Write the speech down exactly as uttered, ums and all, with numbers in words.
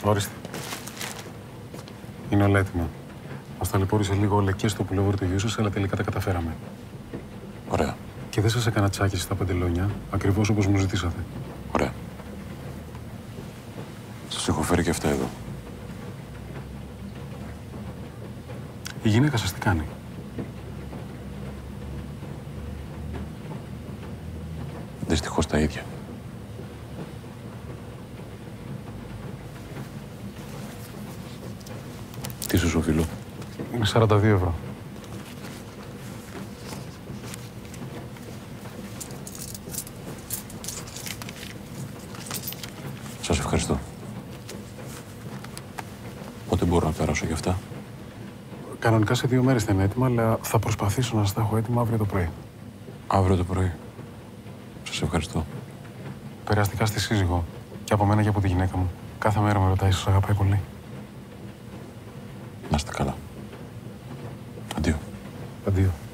Ορίστε. Είναι όλα έτοιμα. Μας ταλαιπώρησε λίγο ο Λεκές στο πουλόβερ του γιού σας, αλλά τελικά τα καταφέραμε. Ωραία. Και δεν σας έκανα τσάκιση στα παντελόνια, ακριβώς όπως μου ζητήσατε. Ωραία. Σας έχω φέρει και αυτά εδώ. Η γυναίκα σας τι κάνει? Δυστυχώς τα ίδια. Τι σου οφείλω? Είναι σαράντα δύο ευρώ. Σας ευχαριστώ. Πότε μπορώ να περάσω γι' αυτά? Κανονικά σε δύο μέρες θα είναι έτοιμα, αλλά θα προσπαθήσω να σας τα έχω έτοιμα αύριο το πρωί. Αύριο το πρωί. Σας ευχαριστώ. Περαστικά στη σύζυγο. Και από μένα και από τη γυναίκα μου. Κάθε μέρα με ρωτάει, σας αγαπάει πολύ. Να είστε καλά. Αντίο. Αντίο.